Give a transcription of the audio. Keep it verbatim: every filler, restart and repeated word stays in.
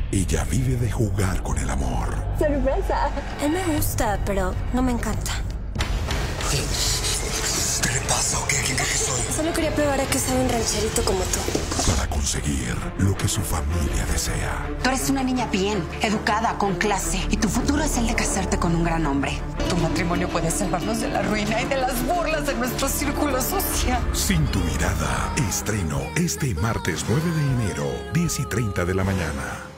Ella vive de jugar con el amor. ¡Sorpresa! Él me gusta, pero no me encanta. ¿Qué le pasa o qué? ¿Quién cree que soy? Solo quería probar a que sabe un rancherito como tú. Para conseguir lo que su familia desea. Tú eres una niña bien, educada, con clase. Y tu futuro es el de casarte con un gran hombre. Tu matrimonio puede salvarnos de la ruina y de las burlas de nuestro círculo social. Sin tu mirada. Estreno este martes nueve de enero, diez y treinta de la mañana.